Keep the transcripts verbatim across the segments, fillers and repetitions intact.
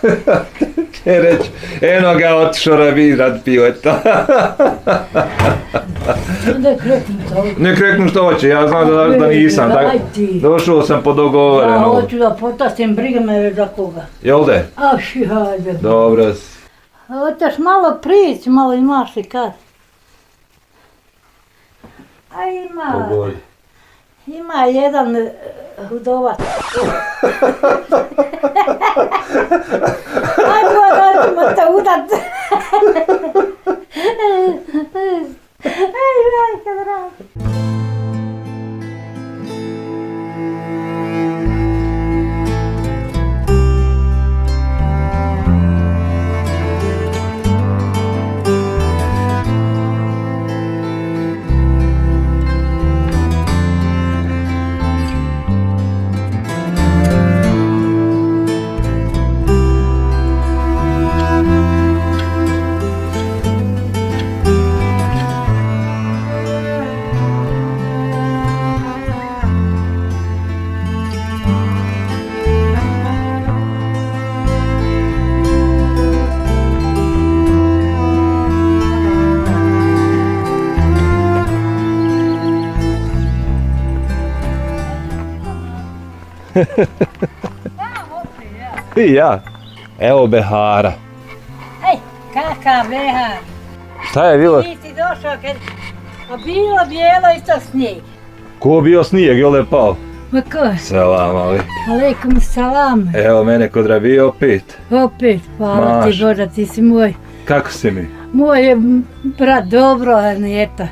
će reći, eno ga otišao rabi rad piveta. Ne kreknu to. Ne kreknu što hoće, ja znam da, da nisam. Da, došao sam po dogovoreno. Ja hoću da potastim, briga me za koga. Jel de? Aši, hajde. Dobro si. Hoćeš malo prići, malo imaš i kad. A ima, Pogodi. ima jedan hudovac. Aj, Boga, ćemo te udat. Aj, majka draga. I ja. Evo behara. Ej, kakav behar. Šta je bilo? Ti si došao kad... A bilo bijelo isto snijeg. Ko bio snijeg, jel je pao? Ma ko? Selam, ali. Aleikum salam. Evo mene kod rabi opet. Opet, hvala ti Boža, ti si moj. Kako si mi? Moj je brat dobro, a nije to.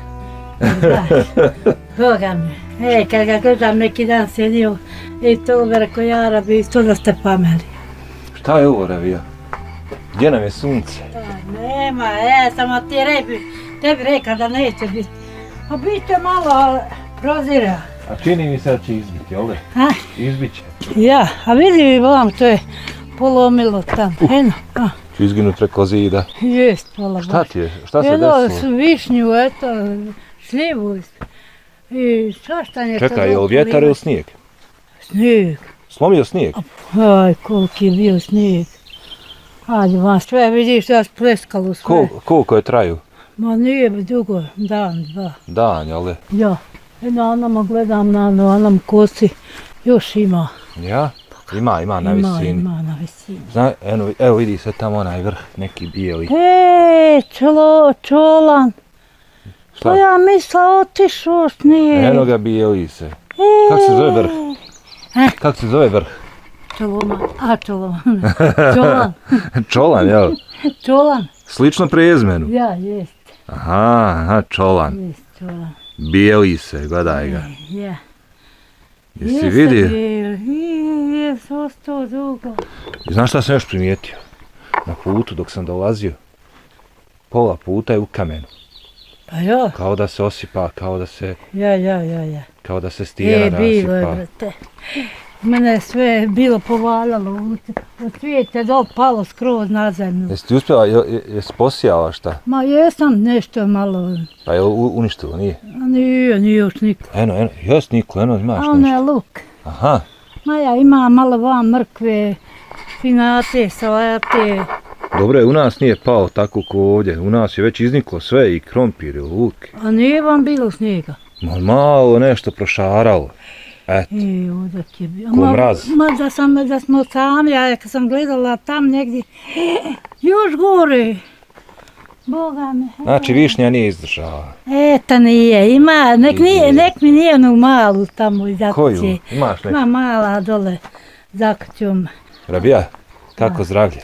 Boga me. Ej, kad ga gledam neki dan sjedio i to reko ja rabi, isto da ste pameli. Šta je ovo ravija? Gdje nam je sunce? Nema, e, samo ti rebi, tebi rekao da neće biti. A bit će malo prozira. A čini mi se da će izbiti, jel' A? Izbit će. Ja, a vidi vam, to je polomilo tamo, uh. eno. A. Ću izginut preko zida. Jest, hvala Šta ti je? Šta se Jedno desilo? su višnju, eto, šljivu. I svašta je to. Čekaj, je li vjetar ili snijeg? Snijeg. Slomio snijeg? Aj, koliki je bio snijeg. Ajde, vam sve vidiš da je pleskalo sve. Kol, koliko je traju? Ma nije dugo, dan, dva. Dan, jel' Ja, i na onama gledam, na, na onom kosi, još ima. Ja? Ima, ima na Ima, visini. ima na visini. Zna, eno, evo vidi se tamo onaj vrh, neki bijeli. E, čolo, čolan. Šta? To ja mislila otišao snijeg. Eno ga bijeli se. E, Kako se zove vrh? Eh? Kako se zove vrh? Čoloma, a čoloman, čolan, Čolan, jel? čolan. Slično prezmenu. Ja, jest, Aha, aha, čolan. jest čolan. Bijeli se, gledaj ga. Ja. Jesi vidio? Jes, ostao dugo. I znaš šta sam još primijetio? Na putu dok sam dolazio, pola puta je u kamenu. Pa ja, Kao da se osipa, kao da se, ja, ja, ja, ja. kao da se stijena E, bilo je, rasipa. brate. Mene je sve bilo povaljalo, od svijete dol palo skroz na zemlju. Jesi ti uspjela, je, je, jesi posijala šta? Ma jesam nešto malo, Pa je u- uništilo, nije? a nije, nije još niko. Eno, eno, jes Niko, eno imaš A ono je nešto. luk. Aha, Ma ja imam malo van mrkve, špinate, salate. dobro je, u nas nije pao tako ko ovdje. U nas je već izniklo sve, i krompir, i luk. A nije vam bilo snijega? Ma malo nešto prošaralo. Eto, E, ovdje je bio. Ko Ma- mraz. Ma da, sam, da smo sami, ja kad sam gledala tam negdje, još gore. Boga me. znači višnja nije izdržala. Eto nije, ima, nek, nije, nek mi nije onu malu tamo iz Koju? akuće. Imaš neku? Ma mala dole za kućom. Rabija, kako zdravlje?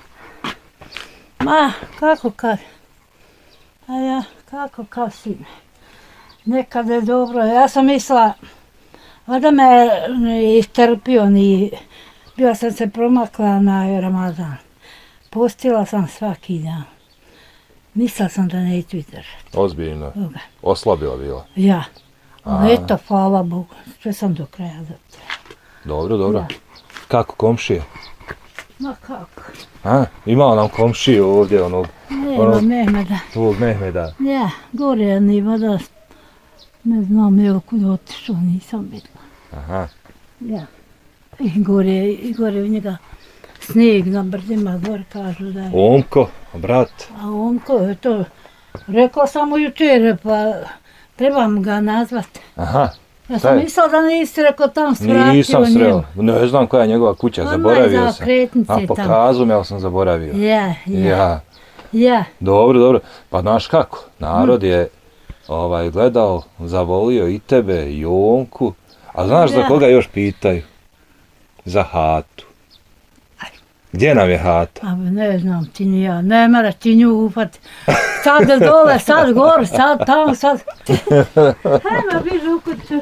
Ma, kako kad? A ja, kako kad sine? Nekad je dobro, ja sam mislila, valjda me je istrpio, ni, bila sam se promakla na Ramazan. Postila sam svaki dan. Mislila sam da neću izdržati. Ozbiljno. Boga. Oslabila bila. Ja. A. Ali eto, hvala Bogu, sve sam do kraja zapravo. Dobro, dobro. Ja. Kako komšije? Ma kako? A, imao nam komšiju ovdje, onog, Nema Ono- Mehmeda. tvog Mehmeda. Ja, gore je ni voda. Ne znam, evo kud otišao, nisam vidjela. Aha. Ja. I gore, i gore u njega snijeg na brdima, gore kažu da je. Omko, brat. A Omko je to, rekla sam mu jučer, pa trebam ga nazvat. Aha. Ja sam mislila da nisi rekao tam svratio. Nisam sreo, ne znam koja je njegova kuća, zaboravio sam. A pokazu me, ali sam zaboravio. Ja, ja. Ja. Dobro, dobro. Pa znaš kako, narod je ovaj, gledao, zavolio i tebe, i Omku. A znaš za koga još pitaju? Za hatu. Gdje nam je hata? A ne znam ti ni ja, ne moraš ti nju upati. Sad dole, sad gore, sad tamo, sad... Hajmo bižu u kuću.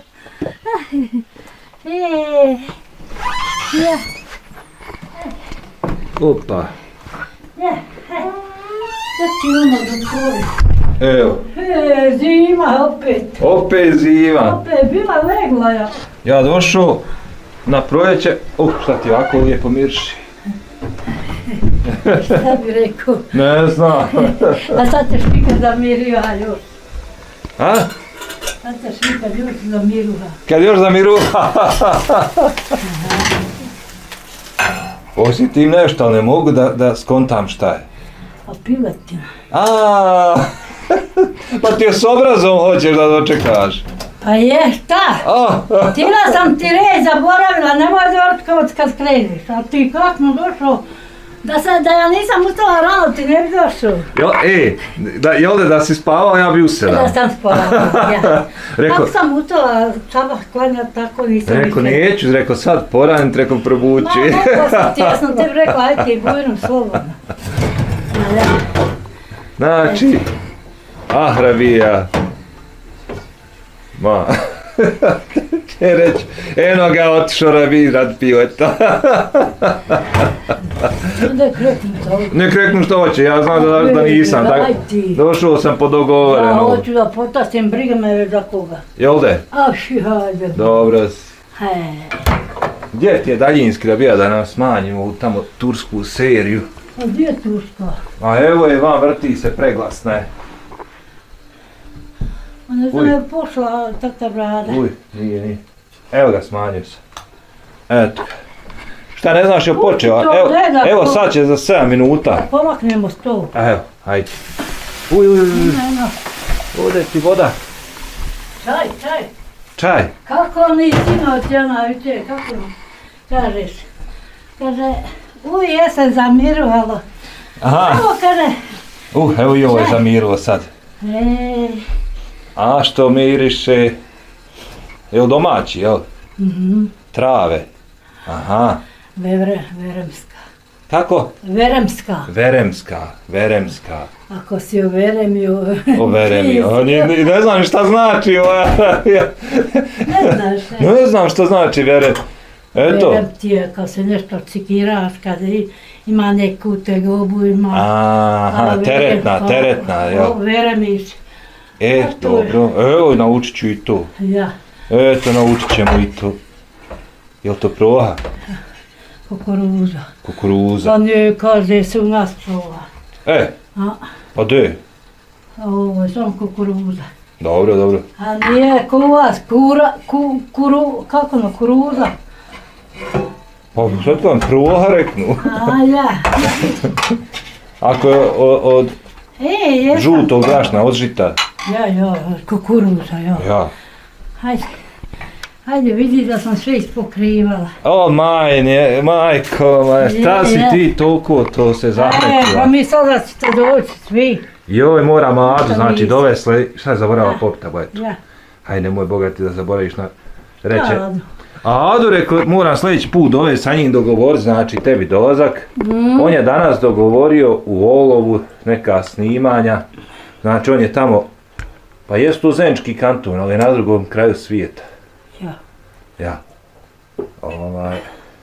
E, ja. Opa. Ja, hajde. Da ti ono do tvori. Evo. E, zima opet. Opet zima. Opet, bila legla ja. Ja došao na proljeće, uh, šta ti ovako lijepo mirši. Šta bi rekao? Ne znam. A sad ćeš nikad zamiruha još. A? Sad ćeš nikad još zamiruha. Kad još zamiruha? Osjetim nešto, ali ne mogu da, da skontam šta je. A piletina. A, pa ti je s obrazom hoćeš da dočekaš. Pa je, šta? Htjela sam ti reći, zaboravila, nemoj doći kad kreneš. A ti kako mu došao? Da, se, da ja nisam ustala rano, ti ne bi došao. Jo, e, da, jel da si spavao, ja bi usedao. Da sam spavao, ja. Rekao, kako sam ustala sabah klanjati, tako nisam. Rekao, neću, rekao, sad poranit, rekao, probući. Ma, rekao sam ti, ja sam tebi rekla, ajde ti bujno slobodno. Ja. Znači, ah, rabija. Ma, će reći, eno ga otišao rabij rad pileta. Ne kreknu to. Ne kreknu što hoće, ja znam da, da nisam. Da, došao sam po dogovoreno. Ja hoću da potastim, briga me za koga. Jel de? Aši, hajde. Dobro si. He. Gdje ti je daljinski rabija da nam smanjimo u tamo tursku seriju? A gdje je Turska? A evo je, vam vrti se preglasna je. A ne znam je pošla tata brada. Uj, nije, nije. Evo ga, smanjio se. Eto. Šta ne znaš je počeo? Evo, evo sad će za sedam minuta. Da pomaknemo stol. Evo, hajde. Uj, uj, uj. Ovdje ti voda. Čaj, čaj. Čaj. Kako ni sinoć ona jučer, kako kažeš? Kaže, uj, jesam zamirovala. Aha. Evo kaže. Uh, evo i ovo je zamirilo sad. E. A što miriše? Jel domaći, jel? Mhm. Trave. Aha. Vevre, veremska. Kako? Veremska. Veremska, veremska. Ako si o veremiju... O veremiju, ne, ne znam šta znači. Ne znaš, ne. Ne znam šta znači verem. Eto. Verem ti je kad se nešto cikiraš, kad ima neku tegobu, ima... Aha, teretna, teretna, jel? Veremiš. E, dobro, evo naučit ću i to. Ja. Eto, naučit ćemo i to. Jel to proha? Kukuruza. Kukuruza. Pa nije kaže se u nas proha. E, pa de? Ovo je sam kukuruza. Dobro, dobro. A nije ko vas, kura, ku, kuru, kako no, kuruza? Pa sad vam proha reknu. A ja. Ako je od E, jesam. Žutog brašna, od žita. Ja, ja, kukuruza, ja. Ja. Hajde. Hajde, vidi da sam sve ispokrivala. O, majne, majko, maj, šta si ti toliko to se zametila? E, pa mi sada ćete doći svi. Joj, moram Adu, znači dovesle, šta je zaboravila popita, bojte? Ja. Hajde, nemoj bogati da zaboraviš na reče. Ja, Adu. A Adu rekao, moram sljedeći put dovesti sa njim dogovoriti, znači tebi dolazak. Mm. On je danas dogovorio u Olovu neka snimanja, znači on je tamo, pa jest u Zenički kanton, ali na drugom kraju svijeta. Ja. Ja. Ovaj.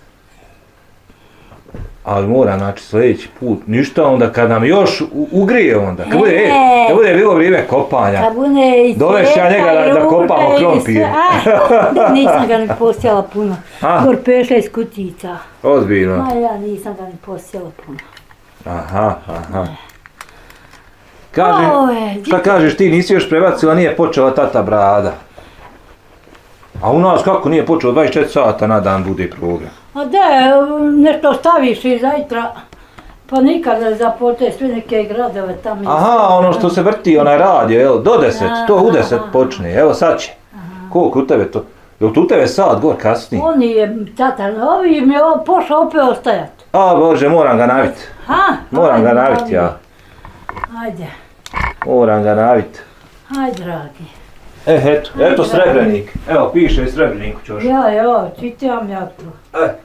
Ali mora, znači sljedeći put, ništa onda kad nam još u, ugrije onda, kad bude, e, kad bude bilo vrijeme kopanja, kad bude i doveš ja njega da, da kopamo krompir. Nisam ga ni posjela puno, gor pet šest kutica. Ozbiljno? Ma ja nisam ga ni posjela puno. Aha, aha. Kaže, šta kažeš ti, nisi još prebacila, nije počela tata brada. A u nas kako nije počelo, dvadeset četiri sata na dan bude program. A da, nešto staviš i zajtra, pa nikad ne zapote sve neke gradove tamo. Aha, ono što se vrti, onaj radio, jel, do deset, to u deset počne, evo sad će. Koliko u tebe to? Jel tu tebe sad gor kasnije? On je, tata, ovi mi je pošao opet ostajat. A Bože, moram ga navit. Ha? Moram ga navit ja. Ajde. Moram ga navit. Ajde, dragi. E, eto, eto Srebrenik. Evo, piše i Srebreniku ćoš. Ja, ja, čitam ja to. E.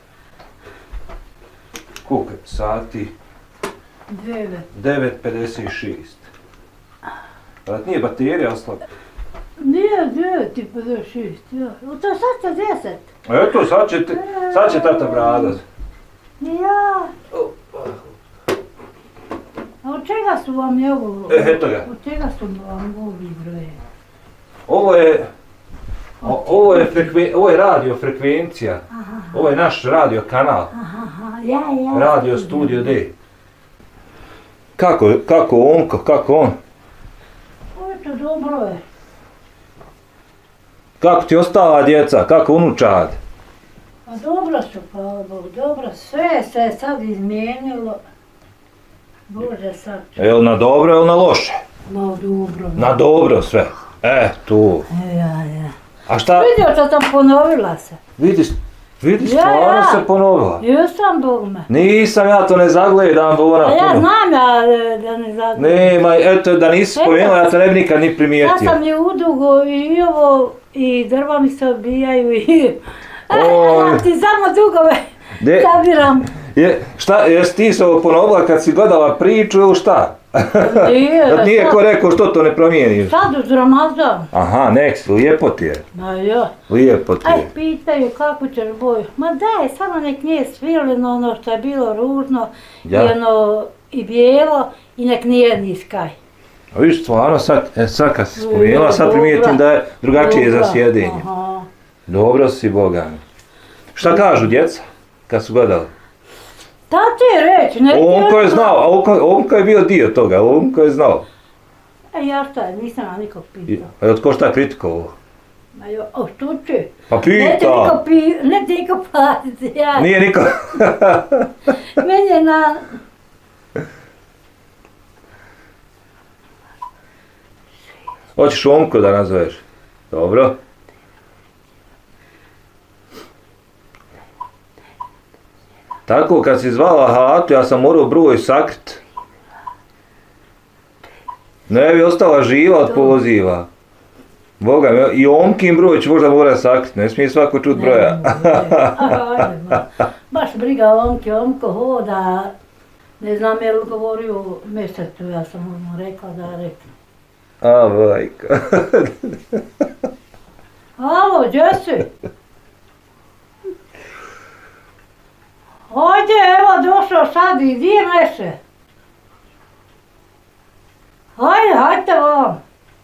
Koliko je sati? Devet. devet pedeset šest. Pa nije baterija ostala? Nije, devet i pedeset šest, ja. U to sad će deset. Eto, sad će, te, sad će tata bradat. Ja. A od čega su vam je ovo? E, eto ga. Od čega su vam ovi broje? Ovo je, o, ovo je, frekven, ovo je radio frekvencija. Aha. Ovo je naš radio kanal. Aha, aha, ja, ja. Radio Studio D. Kako, kako Onko, kako on? Ovo je to dobro je. Kako ti ostala djeca, kako unučad? Pa dobro su, pa Bog, dobro. Sve se je sad izmijenilo. Bože sad. Jel na dobro, jel na loše? Ma dobro. Na dobro sve. E, tu. E, ja, ja. A šta? Vidio što sam ponovila se. Vidi, vidi, Ja, stvarno ja. se ponovila. Jesam Bogme. Nisam, ja to ne zagledam, Bona, A ja puno. znam ja e, da ne zagledam. Nema, eto, da nisi Eto. spomenula, ja to ne bi nikad ni Ja primijetio. sam je udugo i ovo, i drva mi se odbijaju i... Oj. Ja ti samo dugove De- sabiram. Je, šta, jesi ti se ovo ponovila kad si gledala priču ili šta? Nije, Da nije sad- ko rekao što to ne promijeniš? Sad uz Ramazan. Aha, nek si, lijepo ti je. Ma ja. Lijepo ti Aj, je. pitaju kako ćeš boju. Ma daj, samo nek nije svileno ono što je bilo ružno Ja. i ono i bijelo i nek nije ni skaj. A viš, stvarno sad, e, sad kad si spomenula, sad Dobra. primijetim da je drugačije za Dobra. sjedenje. Aha. Dobro si, Boga mi. Šta kažu djeca kad su gledali? Da ti reći, ne ti Onko je ono- znao, a Onko, Onko je bio dio toga, Onko je znao. E ja šta, nisam ja nikog I, pitao. a od ko šta kritikovao? Ma jo, o što će? Pa Ne ti niko pita! pi, ne ti niko platiti, ja. Nije niko... Meni je na... Hoćeš Onko da nazoveš? Dobro. Tako kad si zvala halatu, ja sam morao broj sakrit. Ne bi ostala živa od poziva. Boga mi, i Omkin broj će možda mora sakrit, ne smije svako čut broja. Ne, ne, ajde, ba. Baš briga omke, omko hoda. Ne znam je li govorio u mjesecu, ja sam mu rekla da rekla. A, bajka. Alo, gdje si? Hajde, evo došao sad i di neše? Hajde, hajde vam.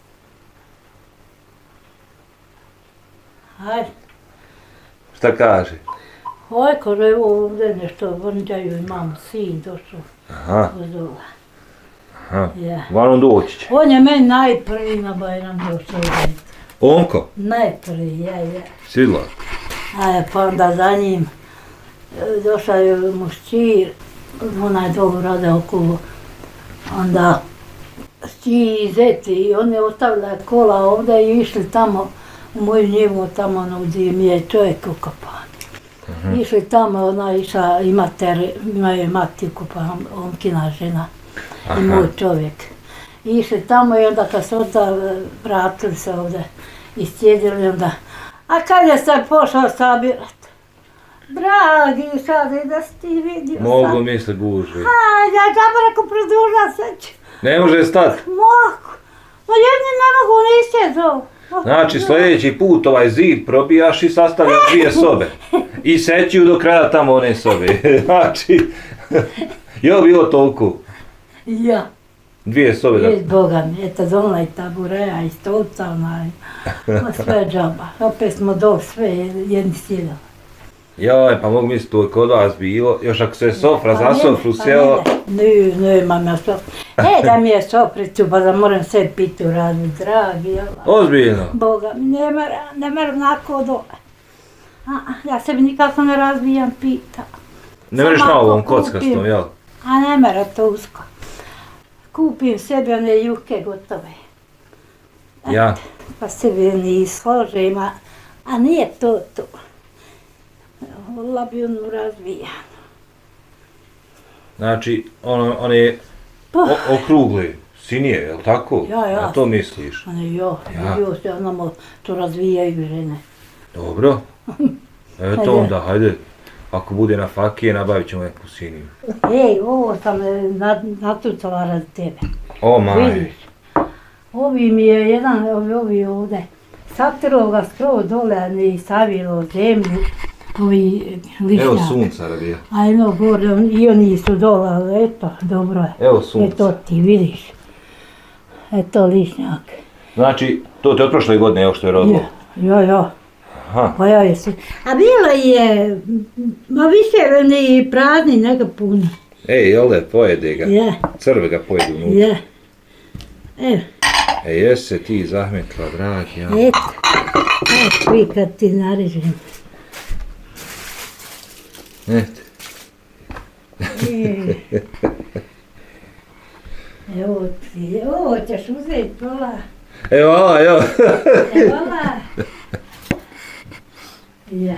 Hajde. Šta kaže? Hajde, kad evo ovdje nešto vrnđaju, imam sin došao Aha, od ova. aha. Ja. Uglavnom doći će. On je meni najprvi na Bajram došao. Onko, Najprvi, ja, ja. sidla. A pa onda za njim e, došao je mušćir, ona je dobro rada okolo. Onda sti i zeti i oni ostavili kola ovdje i išli tamo u moju njivu, tamo ono gdje mi je čovjek ukopan. Mhm. Išli tamo, ona išla i mater, imaju mati ukopan, omkina žena Aha. i moj čovjek. Išli tamo i onda kad se onda vratili se ovdje i sjedili onda, a kad je se pošao sabirat? Dragi, sad i da si ti vidio Mogu sad. misle guži. A, ja zapravo produža se će. Ne može stati. Mogu. Ma jedni ne mogu niste to. Znači sljedeći put ovaj zid probijaš i sastavljaš dvije sobe. I sećiju do kraja tamo one sobe. Znači, je li bilo toliko? Ja. Dvije sobe da... Je Boga mi, eto donala i tabureja i stolca onaj. Ma sve džaba. Opet smo dol sve jedni sjedali. Joj, pa mogu misliti to je kod vas bilo. Još ako se sofra za sofru sjela. Ne, ne, imam ja sofru. E, da mi je sofricu, pa da moram sve pitu raditi, dragi. jel? Ozbiljno. Boga mi, ne mer, ne mer nako dole. A, ja sebi nikako ne razbijam pita. Ne vreš na ovom kockastom, jel? A ne mora to usko. Kupim sebi one juke gotove. Ja. Pa sebi ni složim, a, a nije to to. Volila bi onu razbijanu. Znači, on, on je o, okrugli, sinije, jel tako? Ja, ja. A to misliš? A ne, jo, Ja. jo, se onamo to razvijaju žene. Dobro. Eto onda, hajde. Ako bude na fakije, nabavit ćemo neku siniju. Ej, ovo sam e, na- natucala radi tebe. O maj. Vidiš? Ovi mi je jedan, ovi, ovi ovdje, satirao ga skroz dole, a ne stavilo zemlju, ovi lišnjaka. Evo sunca radi. A jedno gore, on, i oni su dole, ali eto, dobro je. Evo sunca. Eto ti, vidiš. Eto lišnjak. Znači, to te od prošle godine, evo što je rodilo. Jo, jo. Aha. Pa ja je se. A bilo je, ma više ni prazni nego puni. Ej, jel da, pojede ga. Je, Crve ga pojedu unutra. je. Evo. E, jesi ti zahmetila, dragi, ja. Eto, eto vi kad ti narežem. Eto. E. Evo ti, ovo ćeš uzeti pola. Evo, ala, evo. Evo la. Ja.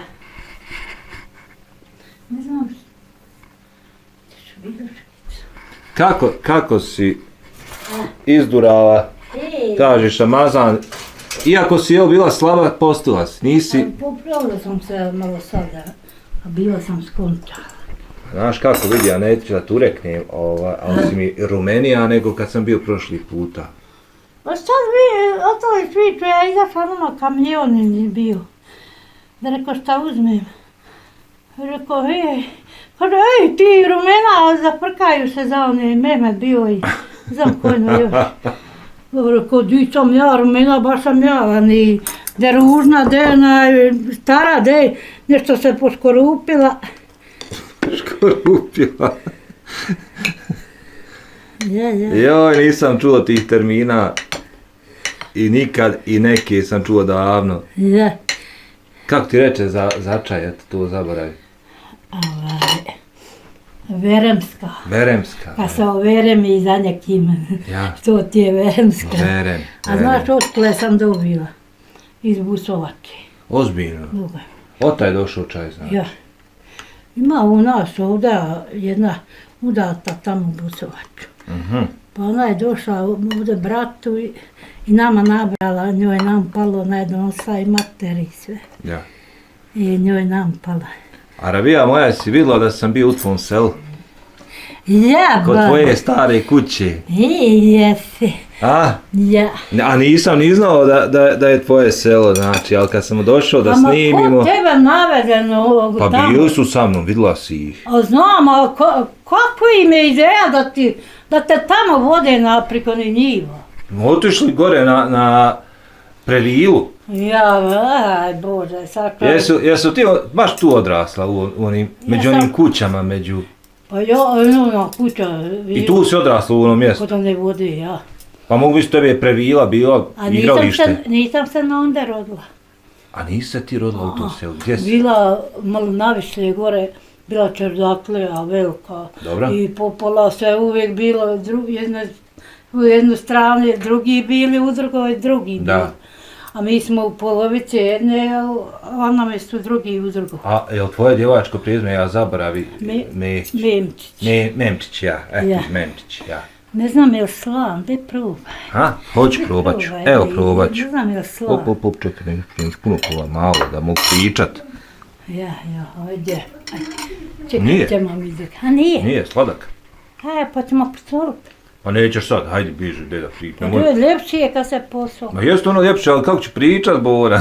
Ne znam što. Ćeš viduškicu. Kako, kako si izdurala, Ej, kažeš, Ramazan, iako si jel bila slaba, postila si, nisi, popravila sam se malo sada, a bila sam skontala. znaš kako vidi, ja neću da tu reknem, ovaj, ali si mi rumenija nego kad sam bio prošli puta. Pa sad vi, otali priču, ja izašla ono kamion je bio. Da rekao šta uzmem. Rekao, ej, kaže, ej, ti rumena zaprkaju se za one, Mehmet bio i znam kojno još. Rekao, di sam ja, rumena, baš sam ja, a ni, de ružna, de ona, stara, de, nešto se poskorupila. Škorupila. Je, je. Joj, nisam čuo tih termina i nikad i neke sam čuo davno. Je. Kako ti reče za, začaj, eto to zaboravi. Ovaj, Veremska. Veremska. Pa se overem i za nekim, Ja. što ti je Veremska. Verem, A znaš otkle sam dobila? Iz Busovače. ozbiljno. Druga. Otaj je došao čaj, znači. Ja. Ima u nas ovdje jedna udata tamo u Busovaču. Mhm. Pa ona je došla ovdje bratu i, i nama nabrala, njoj nam palo na jedno osa i mater i sve. Ja. I njoj nam pala. A Rabija moja, si vidjela da sam bio u tvom selu? Ja, Kod ba. tvoje stare kuće. I jesi. A? Ja. A nisam ni znao da, da, da je tvoje selo, znači, ali kad sam došao da Ama snimimo... ko tebe navedeno ovog Pa tamo? bili su sa mnom, vidjela si ih. A znam, a ko, kako im je ideja da, ti, da te tamo vode na prikoni njiva? Otišli gore na, na Previlu. Ja, aj Bože, sad kao... Jesu, jesu ti o- baš tu odrasla, u, u onim, među sam- onim kućama, među... Pa ja, ona kuća... I tu si odrasla u onom mjestu. Kod one vode, ja. Pa mogu bi s tebe Previla bila A nisam igralište. se, nisam se na onda rodila. A nisi se ti rodila u tom selu, gdje si? Bila malo naviše gore, bila čerdaklija velika. Dobro. I popola se uvijek bilo dru, jedno, u jednu stranu, drugi bili u drugoj, drugi Da. bili. A mi smo u polovici jedne, a ona mi su drugi u drugoj. A jel tvoje djevačko prizme, ja zaboravi, Me- Mesić. Memčić. Me, Memčić, ja, eto, Ja. Memčić, ja. Ne znam je li slan, gdje probaj. Ha, hoću probat ću, Probaj, evo ne- probat ću. Ne znam je li slan. Op, op, op, čekaj, ne još puno kola, malo, da mogu pričat. Ja, ja, ajde. Čekaj, Nije. ćemo mi dok. A nije? Nije, sladak. Aj, pa ćemo posoliti. Pa nećeš sad, hajde, biži, gdje da pričam. Pa Ne to može- je ljepši je kad se posoli. Ma jeste ono ljepše, ali kako ću pričat, Bora?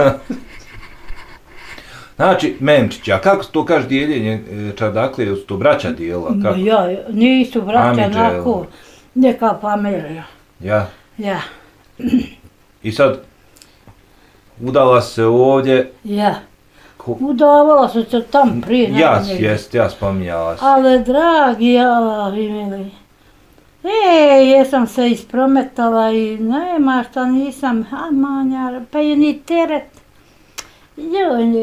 Znači, Memčić, a kako se to kaže dijeljenje e, čardaklije, su to braća dijela, Ma kako? ja, nisu braća Amidže, onako, neka familija. Ja. Ja, I sad, udala se ovdje, ja. ko... Udavala su se tam prije. ja, nema negdje. jest, ja spominjala sam. Ale dragi Allah, mili. E, jesam se isprometala i nema šta nisam, a manjar, pa je ni teret. Joj,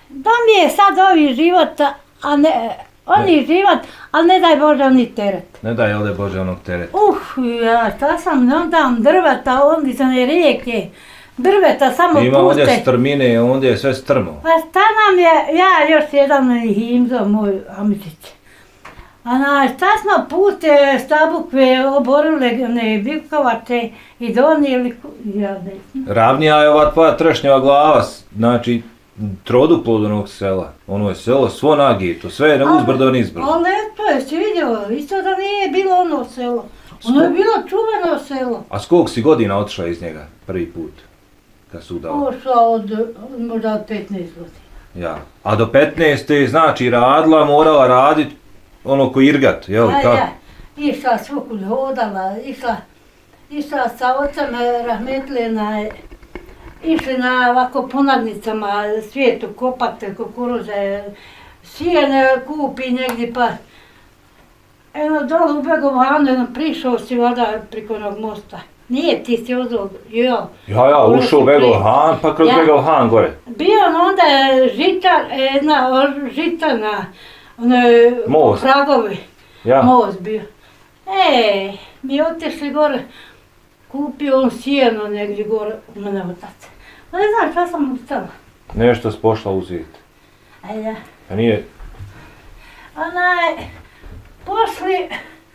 Da mi je sad ovi život, a ne, oni život, ali ne daj Bože oni teret. Ne daj ovdje Bože onog tereta. Uh, ja šta sam, onda drveta, onda iz one rijeke, drveta samo puste. Ima ovdje strmine, ondje je sve strmo. Pa šta nam je, ja još jedan himzo moj Amičić. A na šta smo pute stabukve oborile, ne bikovače i donijeli, ja ne znam. Ravnija je ova tvoja trešnjeva glava, znači troduplo od onog sela. Ono je selo svo nagito, sve je uzbrdo nizbrdo. Ali to je si vidio, isto da nije bilo ono selo. Ono je bilo čuveno selo. A s koliko si godina otišla iz njega prvi put? Kad su udala? Ošla od, možda od petnaest godina. Ja. A do petnaeste znači radila, morala radit ono ko irgat, jel? A Kako? ja, išla svukud hodala, išla, išla sa ocem Rahmetlina, išli na ovako ponadnicama svijetu kopate kukuruze, sijene kupi negdje pa eno dole u Begovanu, eno prišao si voda priko onog mosta. Nije, ti si uzao, jo. Ja, ja, ušao u Begov Han, pa kroz Ja. Begov Han gore. Bio on onda žitar, jedna žitana, ono Most. pragovi, Ja. most bio. E, mi otišli gore, kupio on sijeno negdje gore u mene otac. Pa ne znam šta sam ustala. Nešto si pošla uzeti. A ja, A nije, onaj, pošli,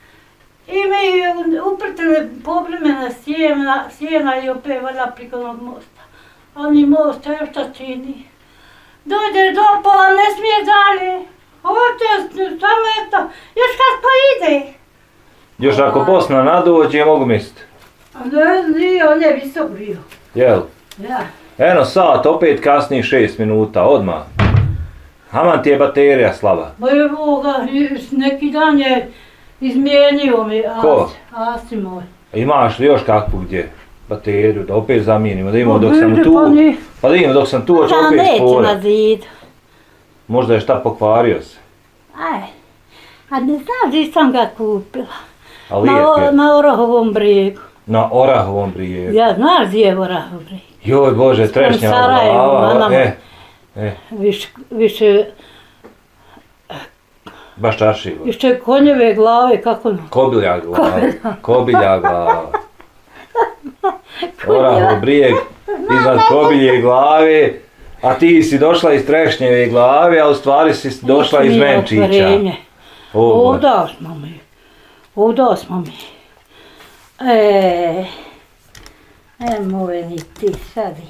imaju uprtili povremena sjena, sjena i opet valjda priko onog mosta. Oni mosta još šta čini. Dođe do pola, ne smije dalje. Hoće, samo eto, još kad pa ide. još ako A. Bosna nadođe, mogu misliti. A ne, nije, on je visok bio. Jel? Ja. Eno sat, opet kasnije šest minuta, odmah. Haman ti je baterija slaba. Ba evo ga, neki dan je izmijenio mi Ko? Asi, Asi moj. Imaš li još kakvu gdje? Bateriju, da opet zamijenimo, da imamo dok sam vidi, tu. pa ni- Pa da imamo dok sam tu, hoće Da, opet neće na sporat. zidu. Možda je šta pokvario se. Aj, a ne znam gdje sam ga kupila. A Na, lijep o- je. na Orahovom brijegu. Na Orahovom brijegu. Ja znaš gdje je Orahov brijeg. Joj Bože, trešnjava Sarajevu, glava. Manama. E, e, Više, više, baš čaršivo. više konjeve glave, kako ono. Kobilja glava. Kobilja glava. Orahov brijeg iznad kobilje glave. A ti si došla iz trešnjeve glave, a u stvari si došla iz Nije Venčića. otvorenje. O, Bože. Ovdje smo mi. Ovdje smo mi. E, e moje ni ti sadi.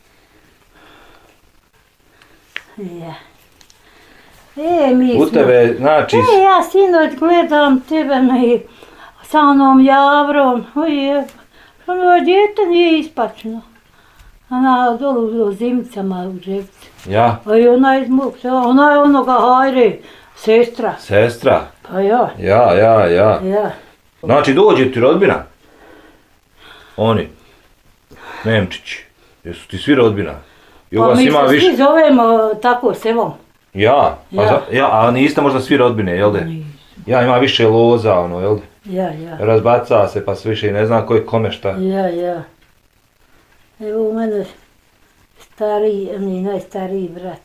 Ja. E, mi U smo... tebe, znači, E, ja sinoć gledam tebe mi sa onom javrom. Oj, ono djete nije ispačeno. Ona dolu u zimicama u džepcu. ja, Oj, ona je iz mog sela, ona je onoga Hajre, sestra. sestra, Pa ja, ja, ja, ja. ja. Znači, dođe ti rodbina? Oni, Nemčić, jesu ti svi rodbina? I Pa vas mi ima se više? svi zovemo tako selom. Ja, pa Ja. za- ja, a niste možda svi rodbine, jel de? Nisam. Ja, ima više loza, ono, jel de? Ja, ja, Razbaca se, pa se više i ne znam ko je kome šta. ja, ja. Evo u mene stariji, oni najstariji brat.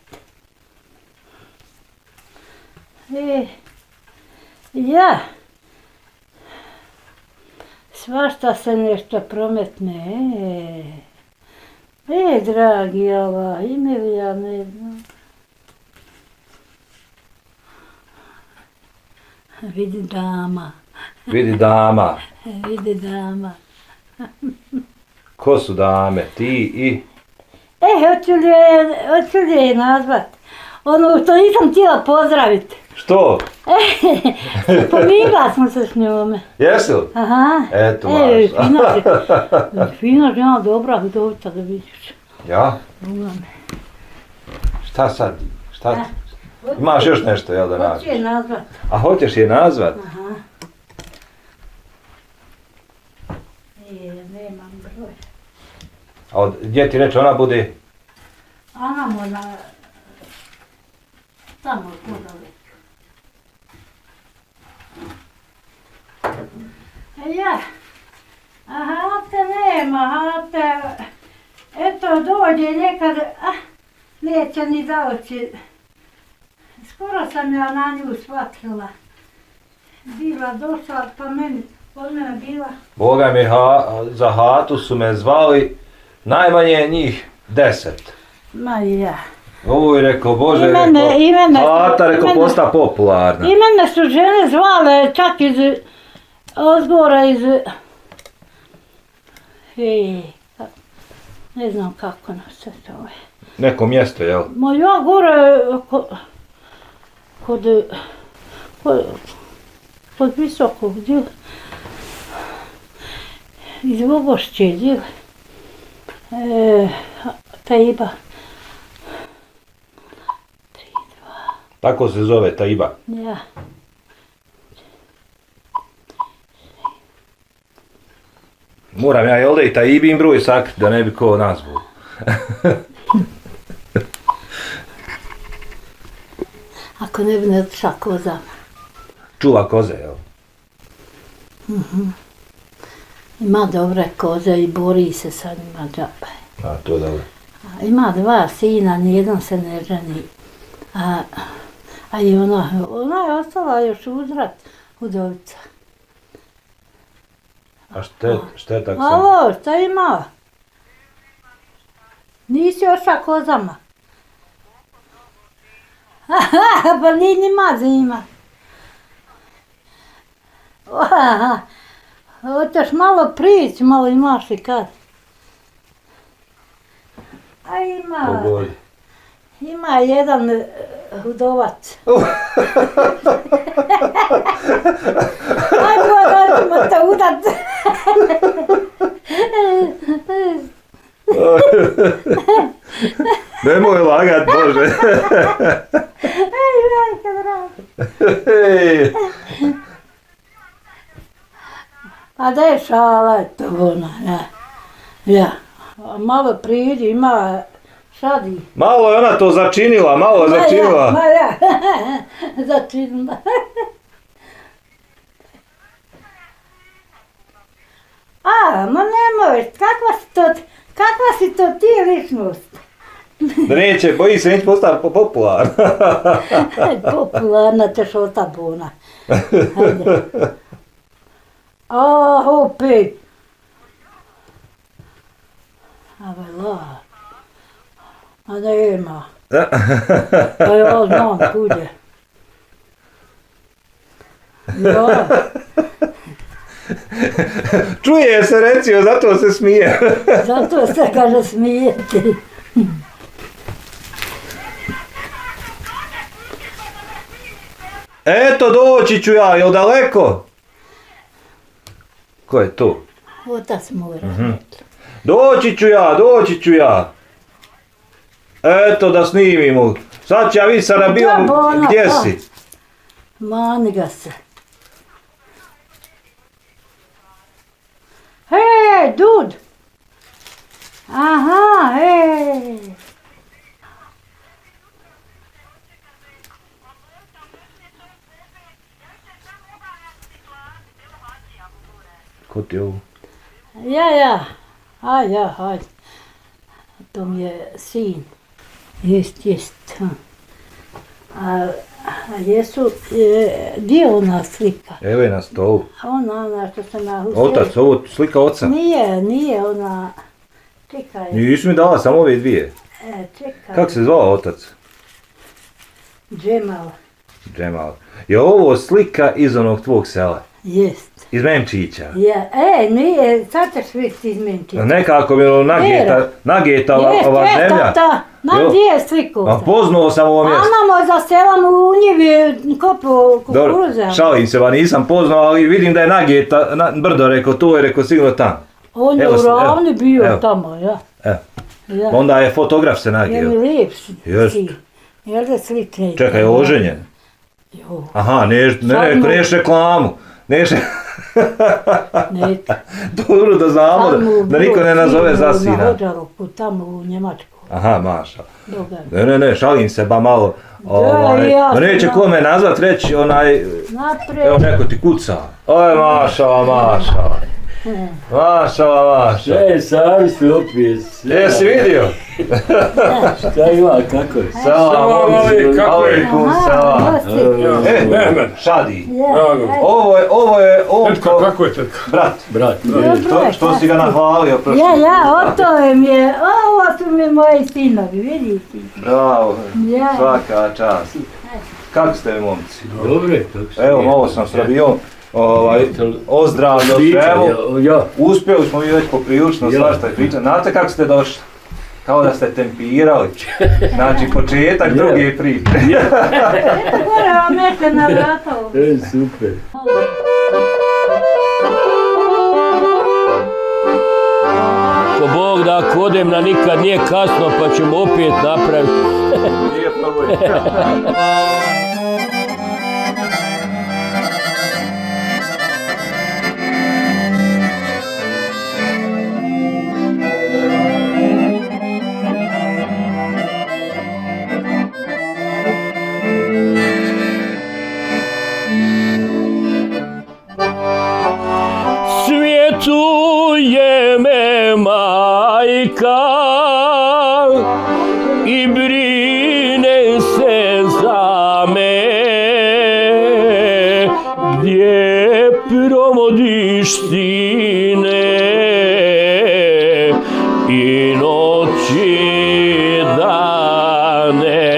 E, ja. Svašta se nešto prometne, e. E, dragi, ova, ime li ja ne znam. Vidi dama, Vidi dama, vidi dama. ko su dame, ti i... E, hoću li je, hoću li je nazvat? Ono što nisam htjela pozdraviti. Što? E, pomigla smo se s njome. Jesi li? Aha. Eto, E, maš. fina, je- fina žena, dobra, vidovica da vidiš. Ja? Boga me. Šta sad? Šta? A, Imaš još nešto, jel da Hoću nađeš? je nazvat. A hoćeš je nazvat? Aha. E, nemam broj. A od, gdje ti reče ona bude? Ana mu na... Tamo podali. E, ja. Aha, te nema, aha, te... Eto, dođe nekad... Ah, neće ni da oći. Skoro sam ja na nju shvatila. Bila došla, pa meni, od mene bila. Boga mi, ha, za hatu su me zvali najmanje njih deset. Ma i ja. Ovo je rekao, Bože, I mene, rekao, i mene, hata, rekao, i mene- posta popularna. I mene su žene zvale čak iz Ozgora, iz... Ej, ne znam kako nas se zove. Neko mjesto, jel? Ma ja gore ko, kod, kod, kod visokog djela, iz Vogošće djela, e, Taiba. Tako se zove Taiba. Ja. Moram ja i ovdje i Taibin broj sakriti da ne bi ko nazvao. Ako ne bi ne otišla kozama. Čuva koze, jel? Ima dobre koze i bori se sa njima džabe. A, to je dobro. A ima dva sina, nijedan se ne ženi. A, a i ona, ona je ostala još uzrat udovica. A šte, štetak sam? Alo, šta ima? Nisi ošla kozama? Aha, pa ni nima zima. Aha, hoćeš malo prići, malo imaš i kad. A ima, Pogodi. ima jedan e, udovac. Ajmo, radimo te udat. Nemoj lagat, Bože. Ej, majka draga. Hej. A da je šala, je to ona, ja. Ja, a malo priđi, ima šadi. Malo je ona to začinila, malo Ma ja, začinila. ma ja, začinila. A, ma nemoj, kakva si to, kakva si to ti ličnost? Da neće, boji se, neće postati po- popularna. Popularna te šota bona. Ajde. A, opet. A vela. A nema. Pa ja znam kude. Ja, Čuje se, recio, zato se smije. zato se kaže smijeti. Eto, doći ću ja, jel daleko? Ko je tu? Otac mora. Doći ću ja, doći ću ja. Eto, da snimimo. Sad ću ja vidjeti sada bilo Da, bona, gdje pa. si. Mani ga se. Hej, dud! Aha, hej! Ko ti je ovo? Ja, ja. Aj, ja, hajde. To mi je sin. Jest, jest. ha. A, a jesu, je, gdje je ona slika? Evo je na stolu. Ona, ona što sam na Hussein. Otac, ovo slika oca. Nije, nije ona. Čekaj, Nisi mi dala samo ove dvije. e, čekaj. Kako se zvao otac? Džemal. Džemal. Je ovo slika iz onog tvog sela? Jest. Iz Memčića? Ja, e, nije, sad ćeš vidjeti izmeniti. Nekako mi je ono nageta, Vero. nageta ova, Jest, ova jest, zemlja. ta, ta. Znam Jo. gdje je sliku. A poznao sam ovo mjesto. Anamo za selam u njivi kopu kukuruza. Dobro, šalim se, ba nisam poznao, ali vidim da je nageta, na, brdo rekao, to je rekao sigurno tamo. On je Evo u se, evo, ravni bio evo. tamo, ja. Evo. ja. Onda je fotograf se Je mi nagio. lijep si. Jest. si. Jel da slike? Čekaj, je oženjen? Jo, Aha, ne, ne, ne, Sad mu- neš reklamu. Neš... ne. Dobro da znamo, da, da niko ne nazove za Na sina. Hođaroku, tamo u Njemačku. Aha, maša. Dobar. Ne, ne, ne, šalim se ba malo. Ovaj, i ja ma neće sam- kome nazvat reći onaj, Napred. evo neko ti kuca. Oj, maša, maša. Mašala, maša. Sve, sami ste opet. Jesi vidio? Šta ima, kako je? Salam, ali, kako je? alaikum salam. E, Mehmet. Šadi. Drago. Ovo je, ovo je, on Tetka, ko... kako je tetka? Brat. Brat, Što, što si ga nahvalio prošli? Ja, ja, o to mi je, ovo su mi moji sinovi, vidite. Bravo, Ja. svaka čast. Kako ste momci? dobro je, kako ste? Evo, malo sam srabio, ovaj, ozdravlja Priča, svemu. ja, ja. Uspjeli smo mi već poprilično Ja. svašta i pričati. Znate kako ste došli? Kao da ste tempirali. Znači, početak Ja. druge priče. Gore vam neke na vratovu. E, super. Ko Bog da ako odem na nikad nije kasno pa ćemo opet napraviti. Nije problem. Svjetuje me majka i brine se za me, gdje provodiš sine i noći dane,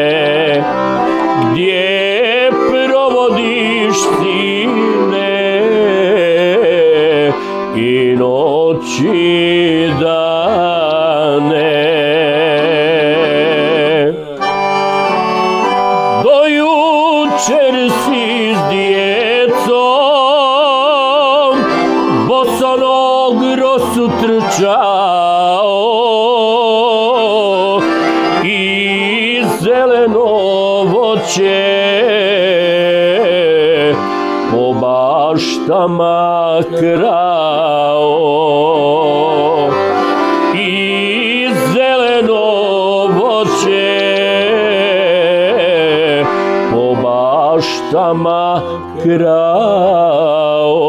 gdje provodiš sine i noći dane. Do jučer si s djecom bosonog rosu trčao i zeleno voće po baštama krao i zeleno voće po baštama krao.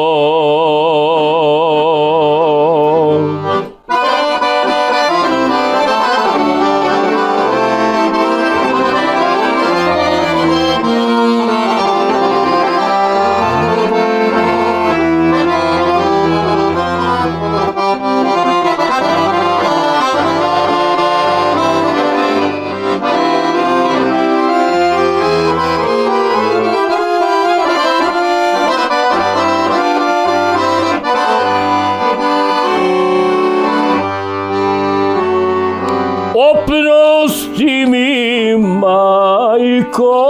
Oprosti mi, majko,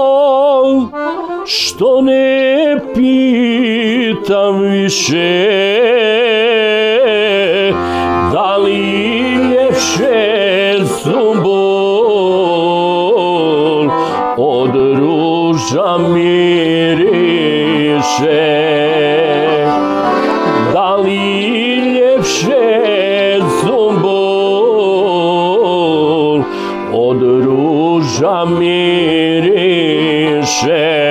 što ne pitam više, da li ljepše zumbol od ruža miriše. Da li ljepše zumbol od ruža miriše.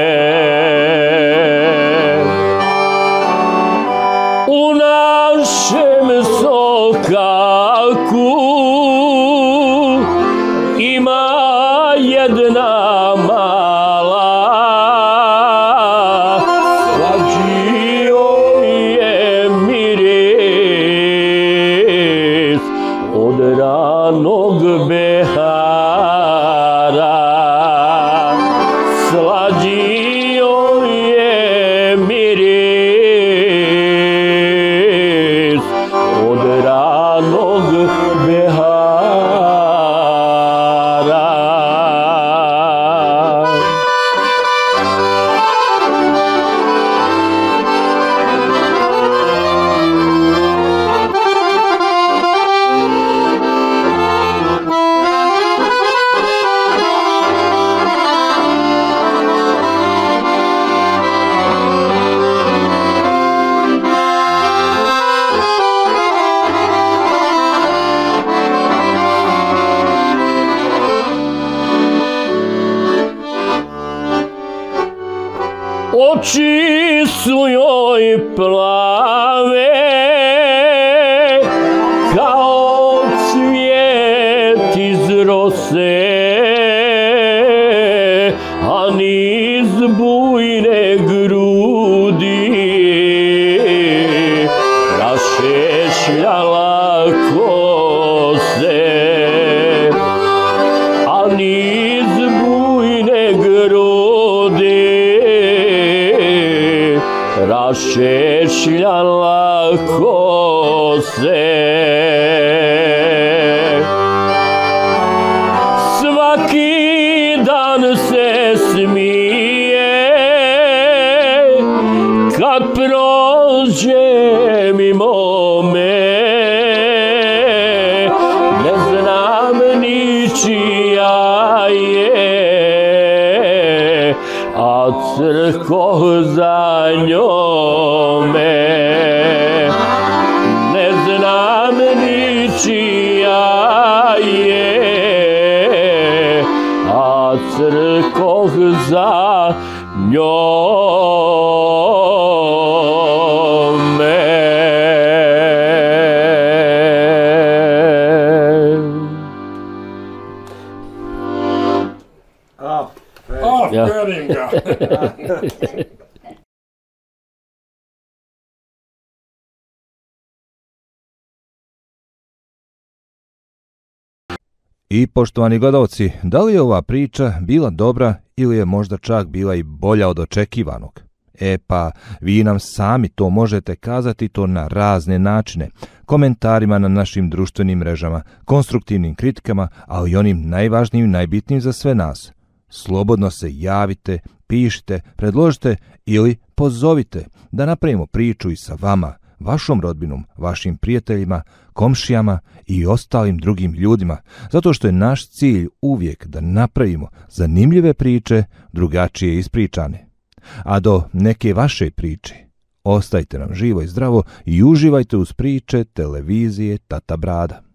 U našem sokaku ima jedna mala, slađio je miris od ranog behara. Slađio je miris od ranog behara. Oči su joj joj plave kao cvijet iz rose, a niz bujne grudi rašešljala kose, a niz bujne grudi rašešljala kose. Svaki dan se smije kad prođe mimo me, ne znam ni čija je, a crko za njome. Ne znam ni čija je, a crko za njome. Avföring, ja. I poštovani gledalci, da li je ova priča bila dobra ili je možda čak bila i bolja od očekivanog? E pa, vi nam sami to možete kazati to na razne načine, komentarima na našim društvenim mrežama, konstruktivnim kritikama, ali i onim najvažnijim i najbitnijim za sve nas. Slobodno se javite, pišite, predložite ili pozovite da napravimo priču i sa vama, vašom rodbinom, vašim prijateljima, komšijama i ostalim drugim ljudima, zato što je naš cilj uvijek da napravimo zanimljive priče, drugačije ispričane. A do neke vaše priče, ostajte nam živo i zdravo i uživajte uz priče televizije Tata Brada.